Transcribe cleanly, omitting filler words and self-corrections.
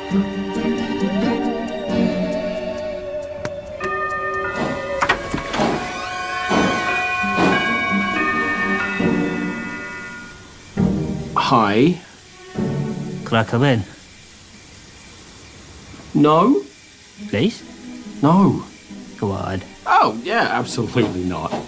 Hi. Could I come in? No? Please? No. Go on. Oh, yeah, absolutely not.